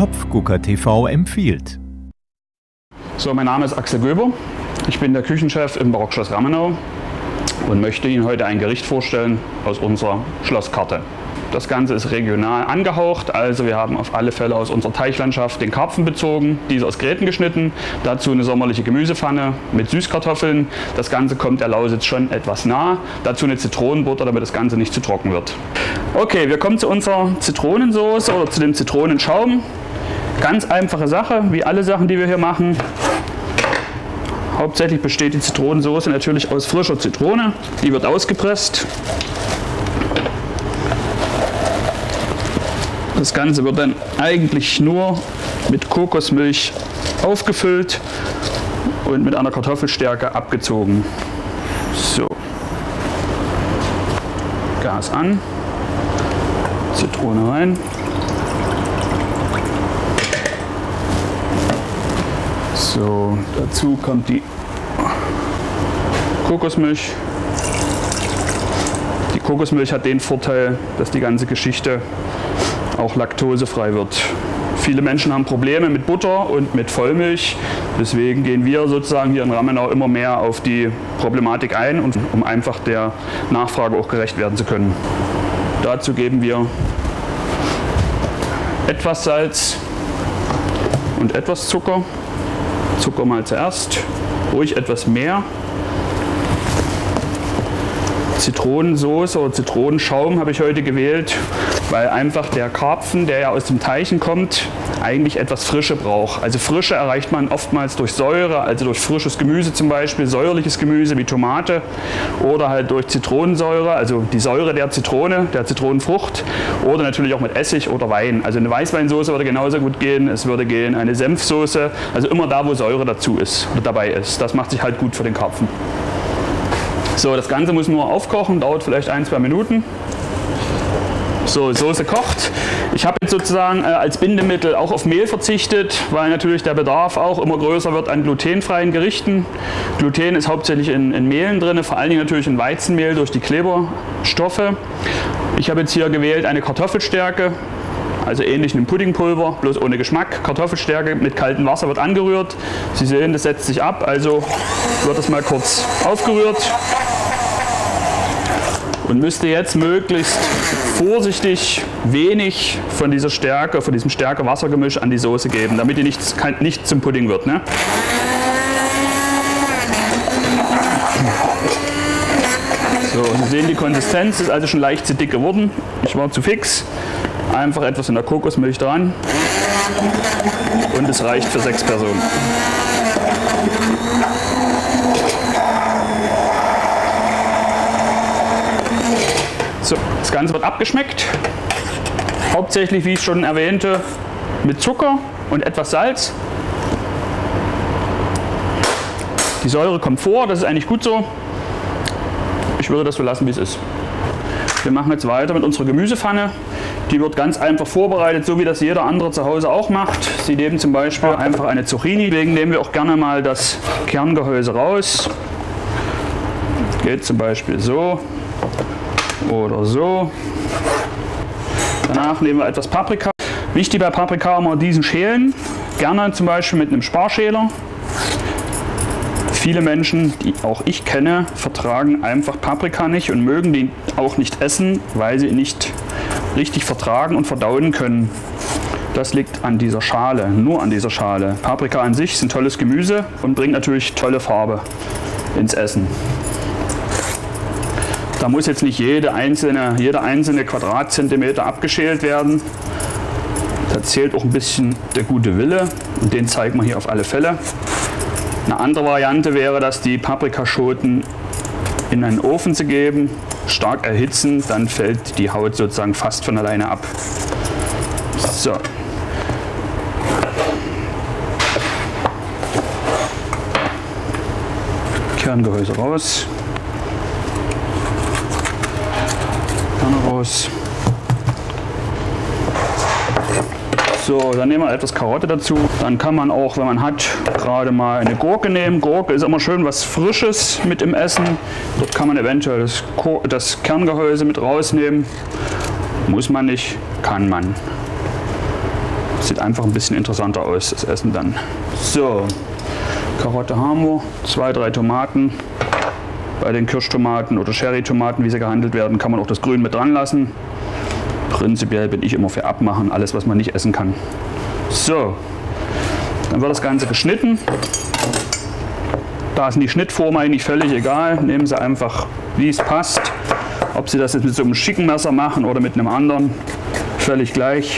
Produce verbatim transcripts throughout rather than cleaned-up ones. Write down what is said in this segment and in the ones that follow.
Topfgucker T V empfiehlt. So, mein Name ist Axel Göber. Ich bin der Küchenchef im Barockschloss Ramenau und möchte Ihnen heute ein Gericht vorstellen aus unserer Schlosskarte. Das Ganze ist regional angehaucht, also wir haben auf alle Fälle aus unserer Teichlandschaft den Karpfen bezogen, diese aus Gräten geschnitten, dazu eine sommerliche Gemüsepfanne mit Süßkartoffeln. Das Ganze kommt der Lausitz schon etwas nah, dazu eine Zitronenbutter, damit das Ganze nicht zu trocken wird. Okay, wir kommen zu unserer Zitronensauce oder zu dem Zitronenschaum. Ganz einfache Sache, wie alle Sachen, die wir hier machen. Hauptsächlich besteht die Zitronensauce natürlich aus frischer Zitrone, die wird ausgepresst. Das Ganze wird dann eigentlich nur mit Kokosmilch aufgefüllt und mit einer Kartoffelstärke abgezogen. So. Gas an, Zitrone rein. So, dazu kommt die Kokosmilch. Die Kokosmilch hat den Vorteil, dass die ganze Geschichte auch laktosefrei wird. Viele Menschen haben Probleme mit Butter und mit Vollmilch, deswegen gehen wir sozusagen hier in Ramenau immer mehr auf die Problematik ein, und um einfach der Nachfrage auch gerecht werden zu können. Dazu geben wir etwas Salz und etwas Zucker. Zucker mal zuerst, ruhig etwas mehr. Zitronensauce oder Zitronenschaum habe ich heute gewählt, weil einfach der Karpfen, der ja aus dem Teichen kommt, eigentlich etwas Frische braucht. Also Frische erreicht man oftmals durch Säure, also durch frisches Gemüse zum Beispiel, säuerliches Gemüse wie Tomate, oder halt durch Zitronensäure, also die Säure der Zitrone, der Zitronenfrucht, oder natürlich auch mit Essig oder Wein. Also eine Weißweinsauce würde genauso gut gehen, es würde gehen eine Senfsoße, also immer da, wo Säure dazu ist oder dabei ist. Das macht sich halt gut für den Karpfen. So, das Ganze muss nur aufkochen, dauert vielleicht ein, zwei Minuten. So, Soße kocht. Ich habe jetzt sozusagen äh, als Bindemittel auch auf Mehl verzichtet, weil natürlich der Bedarf auch immer größer wird an glutenfreien Gerichten. Gluten ist hauptsächlich in, in Mehlen drin, vor allen Dingen natürlich in Weizenmehl durch die Kleberstoffe. Ich habe jetzt hier gewählt eine Kartoffelstärke, also ähnlich einem Puddingpulver, bloß ohne Geschmack. Kartoffelstärke mit kaltem Wasser wird angerührt. Sie sehen, das setzt sich ab, also wird das mal kurz aufgerührt. Und müsste jetzt möglichst vorsichtig wenig von dieser Stärke, von diesem Stärke-Wasser-Gemisch an die Soße geben, damit die nicht, nicht zum Pudding wird. Ne? So, Sie sehen, die Konsistenz ist also schon leicht zu dick geworden. Ich war zu fix. Einfach etwas in der Kokosmilch dran und es reicht für sechs Personen. So, das Ganze wird abgeschmeckt. Hauptsächlich, wie ich schon erwähnte, mit Zucker und etwas Salz. Die Säure kommt vor, das ist eigentlich gut so. Ich würde das so lassen, wie es ist. Wir machen jetzt weiter mit unserer Gemüsepfanne. Die wird ganz einfach vorbereitet, so wie das jeder andere zu Hause auch macht. Sie nehmen zum Beispiel einfach eine Zucchini, deswegen nehmen wir auch gerne mal das Kerngehäuse raus. Geht zum Beispiel so oder so. Danach nehmen wir etwas Paprika. Wichtig bei Paprika immer diesen schälen, gerne zum Beispiel mit einem Sparschäler. Viele Menschen, die auch ich kenne, vertragen einfach Paprika nicht und mögen die auch nicht essen, weil sie nicht richtig vertragen und verdauen können. Das liegt an dieser Schale, nur an dieser Schale. Paprika an sich ist ein tolles Gemüse und bringt natürlich tolle Farbe ins Essen. Da muss jetzt nicht jede einzelne, jeder einzelne Quadratzentimeter abgeschält werden. Da zählt auch ein bisschen der gute Wille und den zeigen wir hier auf alle Fälle. Eine andere Variante wäre, dass die Paprikaschoten in einen Ofen zu geben, stark erhitzen, dann fällt die Haut sozusagen fast von alleine ab. So. Kerngehäuse raus. Kerne raus. So, dann nehmen wir etwas Karotte dazu. Dann kann man auch, wenn man hat, gerade mal eine Gurke nehmen. Gurke ist immer schön was Frisches mit im Essen. Dort kann man eventuell das, das Kerngehäuse mit rausnehmen. Muss man nicht, kann man. Sieht einfach ein bisschen interessanter aus, das Essen dann. So, Karotte haben wir, zwei, drei Tomaten. Bei den Kirschtomaten oder Cherrytomaten, wie sie gehandelt werden, kann man auch das Grün mit dran lassen. Prinzipiell bin ich immer für abmachen, alles was man nicht essen kann. So, dann wird das Ganze geschnitten. Da ist die Schnittform eigentlich völlig egal. Nehmen Sie einfach, wie es passt. Ob Sie das jetzt mit so einem schicken Messer machen oder mit einem anderen, völlig gleich.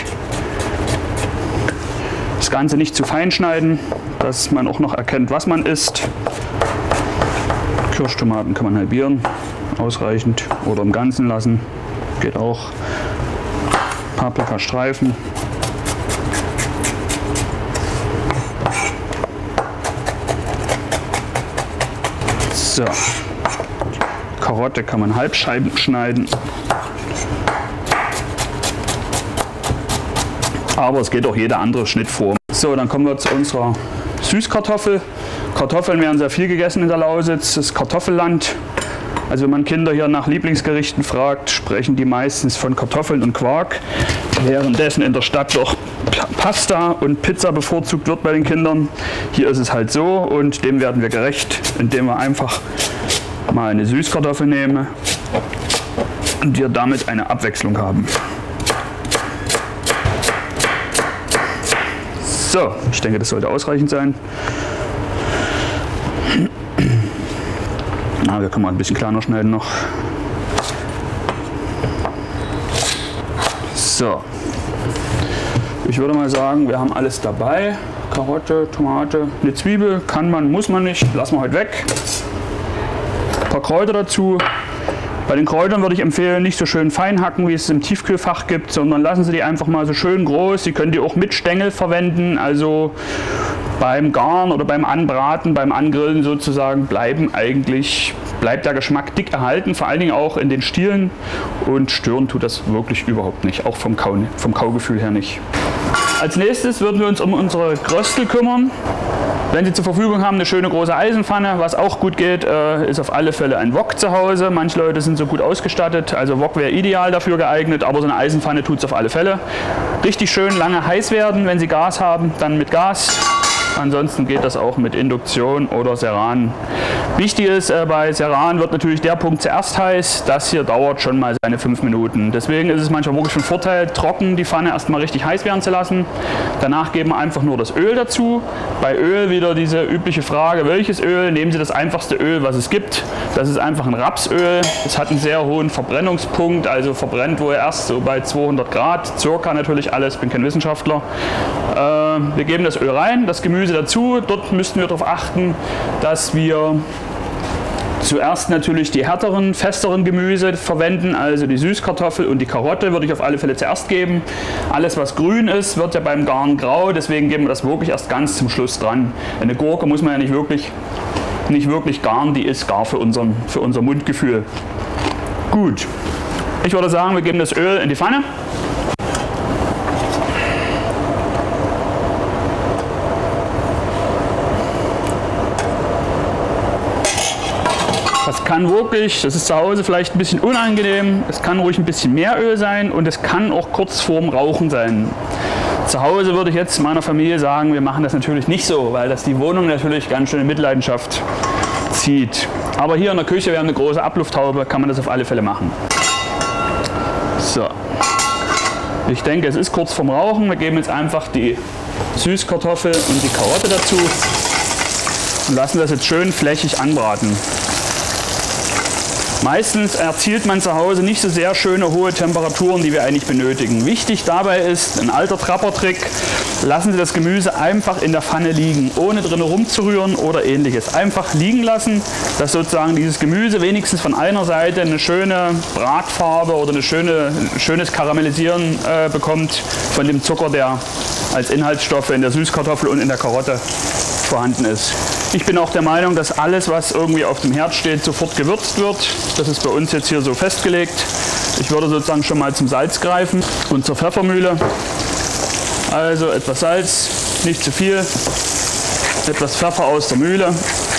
Das Ganze nicht zu fein schneiden, dass man auch noch erkennt, was man isst. Kirschtomaten kann man halbieren, ausreichend, oder im Ganzen lassen, geht auch. Paprikastreifen. So, Karotte kann man Halbscheiben schneiden. Aber es geht auch jede andere Schnittform. So, dann kommen wir zu unserer Süßkartoffel. Kartoffeln werden sehr viel gegessen in der Lausitz, das Kartoffelland. Also wenn man Kinder hier nach Lieblingsgerichten fragt, sprechen die meistens von Kartoffeln und Quark. Währenddessen in der Stadt doch Pasta und Pizza bevorzugt wird bei den Kindern. Hier ist es halt so und dem werden wir gerecht, indem wir einfach mal eine Süßkartoffel nehmen und wir damit eine Abwechslung haben. So, ich denke, das sollte ausreichend sein. Na, wir können mal ein bisschen kleiner schneiden noch. So. Ich würde mal sagen, wir haben alles dabei. Karotte, Tomate, eine Zwiebel, kann man, muss man nicht, lassen wir heute weg. Ein paar Kräuter dazu. Bei den Kräutern würde ich empfehlen, nicht so schön fein hacken, wie es im Tiefkühlfach gibt, sondern lassen Sie die einfach mal so schön groß. Sie können die auch mit Stängel verwenden, also beim Garen oder beim Anbraten, beim Angrillen sozusagen, bleiben eigentlich, bleibt der Geschmack dick erhalten, vor allen Dingen auch in den Stielen, und stören tut das wirklich überhaupt nicht, auch vom, Kau, vom Kaugefühl her nicht. Als nächstes würden wir uns um unsere Gröstel kümmern. Wenn Sie zur Verfügung haben, eine schöne große Eisenpfanne, was auch gut geht, äh, ist auf alle Fälle ein Wok zu Hause. Manche Leute sind so gut ausgestattet, also Wok wäre ideal dafür geeignet, aber so eine Eisenpfanne tut es auf alle Fälle. Richtig schön lange heiß werden, wenn Sie Gas haben, dann mit Gas. Ansonsten geht das auch mit Induktion oder Ceran. Wichtig ist, äh, bei Ceran wird natürlich der Punkt zuerst heiß. Das hier dauert schon mal seine fünf Minuten. Deswegen ist es manchmal wirklich von Vorteil, trocken die Pfanne erstmal richtig heiß werden zu lassen. Danach geben wir einfach nur das Öl dazu. Bei Öl wieder diese übliche Frage, welches Öl? Nehmen Sie das einfachste Öl, was es gibt. Das ist einfach ein Rapsöl. Es hat einen sehr hohen Verbrennungspunkt, also verbrennt wohl erst so bei zweihundert Grad. Circa natürlich alles, ich bin kein Wissenschaftler. Äh, wir geben das Öl rein, das Gemüse dazu. Dort müssten wir darauf achten, dass wir zuerst natürlich die härteren, festeren Gemüse verwenden, also die Süßkartoffel und die Karotte würde ich auf alle Fälle zuerst geben. Alles was grün ist, wird ja beim Garen grau, deswegen geben wir das wirklich erst ganz zum Schluss dran. Eine Gurke muss man ja nicht wirklich, nicht wirklich garen, die ist gar für, unseren, für unser Mundgefühl. Gut, ich würde sagen, wir geben das Öl in die Pfanne. Das kann wirklich, das ist zu Hause vielleicht ein bisschen unangenehm, es kann ruhig ein bisschen mehr Öl sein und es kann auch kurz vorm Rauchen sein. Zu Hause würde ich jetzt meiner Familie sagen, wir machen das natürlich nicht so, weil das die Wohnung natürlich ganz schön in Mitleidenschaft zieht. Aber hier in der Küche, wir haben eine große Ablufthaube, kann man das auf alle Fälle machen. So. Ich denke, es ist kurz vorm Rauchen. Wir geben jetzt einfach die Süßkartoffel und die Karotte dazu und lassen das jetzt schön flächig anbraten. Meistens erzielt man zu Hause nicht so sehr schöne hohe Temperaturen, die wir eigentlich benötigen. Wichtig dabei ist ein alter Trappertrick: Lassen Sie das Gemüse einfach in der Pfanne liegen, ohne drin rumzurühren oder ähnliches. Einfach liegen lassen, dass sozusagen dieses Gemüse wenigstens von einer Seite eine schöne Bratfarbe oder eine schöne, ein schönes Karamellisieren äh, bekommt von dem Zucker, der als Inhaltsstoffe in der Süßkartoffel und in der Karotte vorhanden ist. Ich bin auch der Meinung, dass alles, was irgendwie auf dem Herd steht, sofort gewürzt wird. Das ist bei uns jetzt hier so festgelegt. Ich würde sozusagen schon mal zum Salz greifen und zur Pfeffermühle. Also etwas Salz, nicht zu viel, etwas Pfeffer aus der Mühle.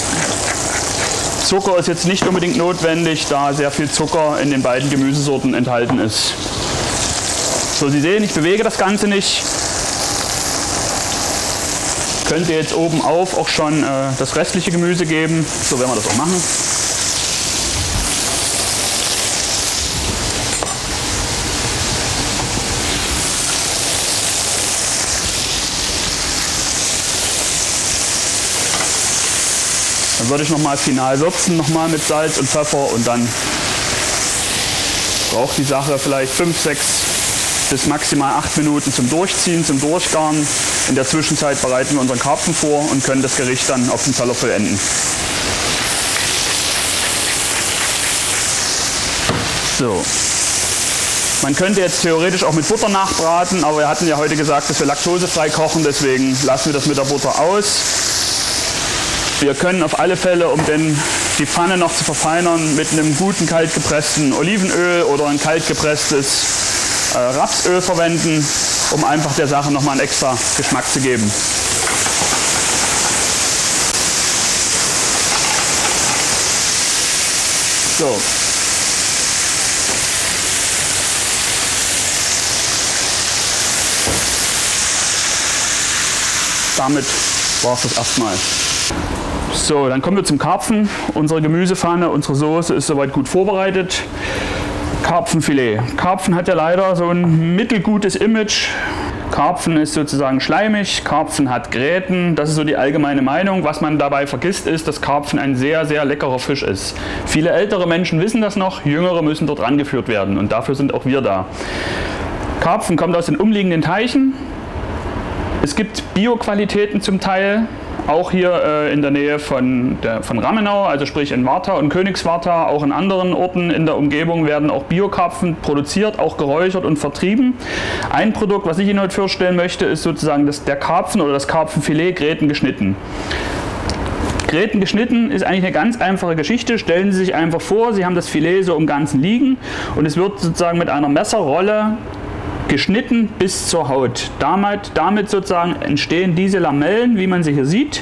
Zucker ist jetzt nicht unbedingt notwendig, da sehr viel Zucker in den beiden Gemüsesorten enthalten ist. So, Sie sehen, ich bewege das Ganze nicht. Könnte jetzt oben auf auch schon äh, das restliche Gemüse geben. So werden wir das auch machen. Dann würde ich nochmal final würzen, nochmal mit Salz und Pfeffer, und dann braucht die Sache vielleicht fünf, sechs bis maximal acht Minuten zum Durchziehen, zum Durchgaren. In der Zwischenzeit bereiten wir unseren Karpfen vor und können das Gericht dann auf dem Teller vollenden. So. Man könnte jetzt theoretisch auch mit Butter nachbraten, aber wir hatten ja heute gesagt, dass wir laktosefrei kochen, deswegen lassen wir das mit der Butter aus. Wir können auf alle Fälle, um den, die Pfanne noch zu verfeinern, mit einem guten kaltgepressten Olivenöl oder ein kaltgepresstes äh, Rapsöl verwenden, um einfach der Sache nochmal einen extra Geschmack zu geben. So. Damit war es das erstmal. So, dann kommen wir zum Karpfen. Unsere Gemüsepfanne, unsere Soße ist soweit gut vorbereitet. Karpfenfilet. Karpfen hat ja leider so ein mittelgutes Image. Karpfen ist sozusagen schleimig, Karpfen hat Gräten, das ist so die allgemeine Meinung. Was man dabei vergisst, ist, dass Karpfen ein sehr, sehr leckerer Fisch ist. Viele ältere Menschen wissen das noch, jüngere müssen dort rangeführt werden, und dafür sind auch wir da. Karpfen kommt aus den umliegenden Teichen. Es gibt Bio-Qualitäten zum Teil, auch hier äh, in der Nähe von, der, von Ramenau, also sprich in Warta und Königswarta, auch in anderen Orten in der Umgebung werden auch Biokarpfen produziert, auch geräuchert und vertrieben. Ein Produkt, was ich Ihnen heute vorstellen möchte, ist sozusagen das, der Karpfen oder das Karpfenfilet Gräten geschnitten. Gräten geschnitten ist eigentlich eine ganz einfache Geschichte. Stellen Sie sich einfach vor, Sie haben das Filet so im Ganzen liegen und es wird sozusagen mit einer Messerrolle geschnitten bis zur Haut. Damit, damit sozusagen entstehen diese Lamellen, wie man sie hier sieht.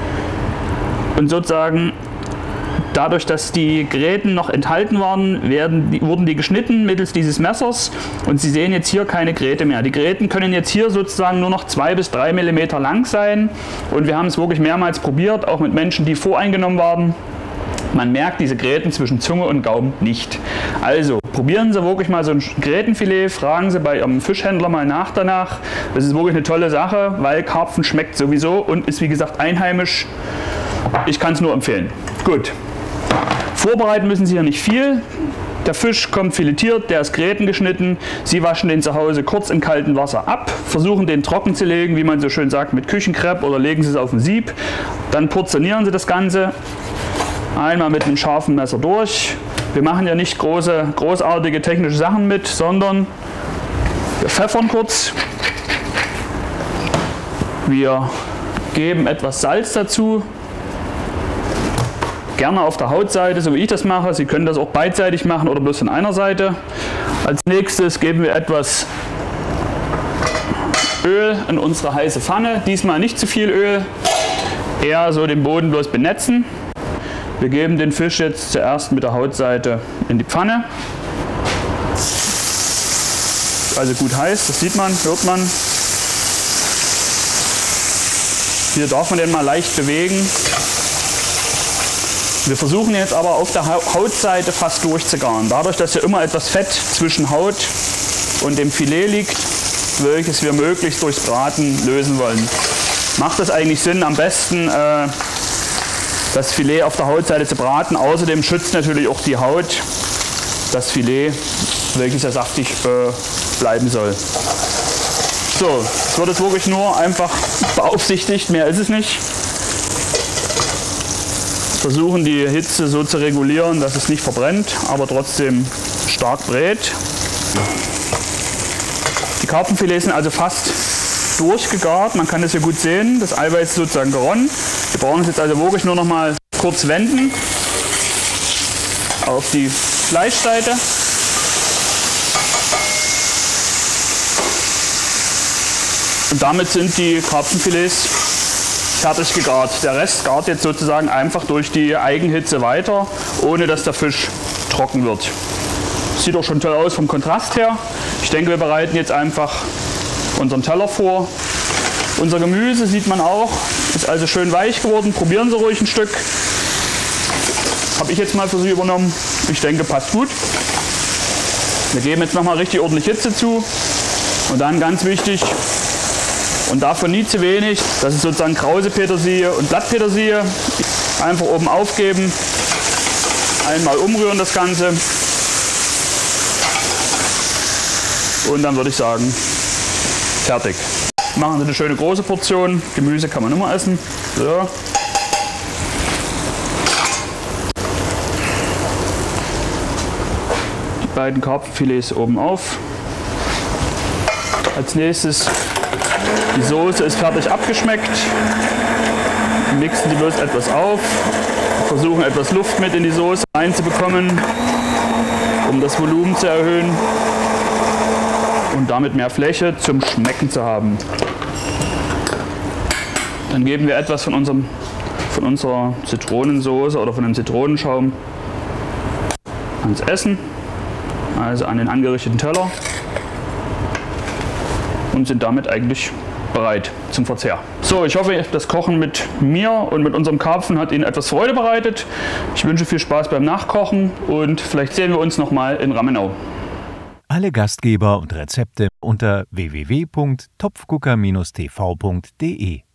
Und sozusagen dadurch, dass die Gräten noch enthalten waren, werden, die, wurden die geschnitten mittels dieses Messers. Und Sie sehen jetzt hier keine Gräte mehr. Die Gräten können jetzt hier sozusagen nur noch zwei bis drei Millimeter lang sein. Und wir haben es wirklich mehrmals probiert, auch mit Menschen, die voreingenommen waren. Man merkt diese Gräten zwischen Zunge und Gaumen nicht. Also probieren Sie wirklich mal so ein Grätenfilet, fragen Sie bei Ihrem Fischhändler mal nach danach. Das ist wirklich eine tolle Sache, weil Karpfen schmeckt sowieso und ist wie gesagt einheimisch. Ich kann es nur empfehlen. Gut. Vorbereiten müssen Sie hier nicht viel. Der Fisch kommt filetiert, der ist Gräten geschnitten. Sie waschen den zu Hause kurz in kaltem Wasser ab, versuchen den trocken zu legen, wie man so schön sagt, mit Küchenkrepp, oder legen Sie es auf ein Sieb. Dann portionieren Sie das Ganze. Einmal mit einem scharfen Messer durch. Wir machen ja nicht große, großartige technische Sachen mit, sondern wir pfeffern kurz. Wir geben etwas Salz dazu. Gerne auf der Hautseite, so wie ich das mache. Sie können das auch beidseitig machen oder bloß von einer Seite. Als nächstes geben wir etwas Öl in unsere heiße Pfanne. Diesmal nicht zu viel Öl, eher so den Boden bloß benetzen. Wir geben den Fisch jetzt zuerst mit der Hautseite in die Pfanne. Also gut heiß, das sieht man, hört man. Hier darf man den mal leicht bewegen. Wir versuchen jetzt aber auf der Hautseite fast durchzugaren. Dadurch, dass ja immer etwas Fett zwischen Haut und dem Filet liegt, welches wir möglichst durchs Braten lösen wollen. Macht es eigentlich Sinn, am besten äh, das Filet auf der Hautseite zu braten. Außerdem schützt natürlich auch die Haut das Filet, welches ja saftig äh, bleiben soll. So, es wird jetzt wirklich nur einfach beaufsichtigt, mehr ist es nicht. Versuchen die Hitze so zu regulieren, dass es nicht verbrennt, aber trotzdem stark brät. Die Karpfenfilets sind also fast durchgegart, man kann das hier gut sehen, das Eiweiß ist sozusagen geronnen. Wir brauchen es jetzt also wirklich nur noch mal kurz wenden auf die Fleischseite. Und damit sind die Karpfenfilets fertig gegart. Der Rest gart jetzt sozusagen einfach durch die Eigenhitze weiter, ohne dass der Fisch trocken wird. Sieht auch schon toll aus vom Kontrast her. Ich denke, wir bereiten jetzt einfach unseren Teller vor. Unser Gemüse sieht man auch, ist also schön weich geworden. Probieren Sie ruhig ein Stück. Habe ich jetzt mal für Sie übernommen. Ich denke, passt gut. Wir geben jetzt nochmal richtig ordentlich Hitze zu. Und dann ganz wichtig, und davon nie zu wenig, das ist sozusagen Krause Petersilie und Blattpetersilie. Einfach oben aufgeben, einmal umrühren das Ganze. Und dann würde ich sagen, fertig. Machen Sie eine schöne große Portion. Gemüse kann man immer essen. So. Die beiden Karpfenfilets oben auf. Als nächstes, die Soße ist fertig abgeschmeckt. Mixen Sie bloß etwas auf. Versuchen etwas Luft mit in die Soße reinzubekommen, um das Volumen zu erhöhen und damit mehr Fläche zum Schmecken zu haben. Dann geben wir etwas von, unserem, von unserer Zitronensoße oder von dem Zitronenschaum ans Essen, also an den angerichteten Teller, und sind damit eigentlich bereit zum Verzehr. So, ich hoffe, das Kochen mit mir und mit unserem Karpfen hat Ihnen etwas Freude bereitet. Ich wünsche viel Spaß beim Nachkochen und vielleicht sehen wir uns noch mal in Ramenau. Alle Gastgeber und Rezepte unter w w w punkt topfgucker Bindestrich t v punkt de.